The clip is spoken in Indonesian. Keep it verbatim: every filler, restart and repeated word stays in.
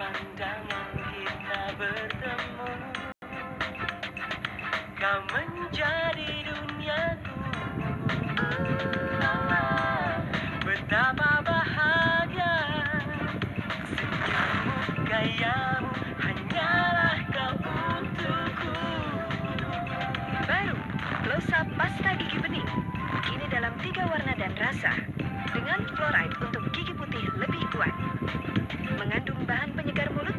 pandangan kita bertemu. Kau menjadi duniaku. Ah, betapa bahagia. Senyummu, gayamu, hanyalah kau untukku. Baru, Close Up Pasta Gigi Bening. Kini dalam tiga warna dan rasa. Dengan fluoride untuk gigi putih lebih kuat. Mengandung bahan penyegar mulut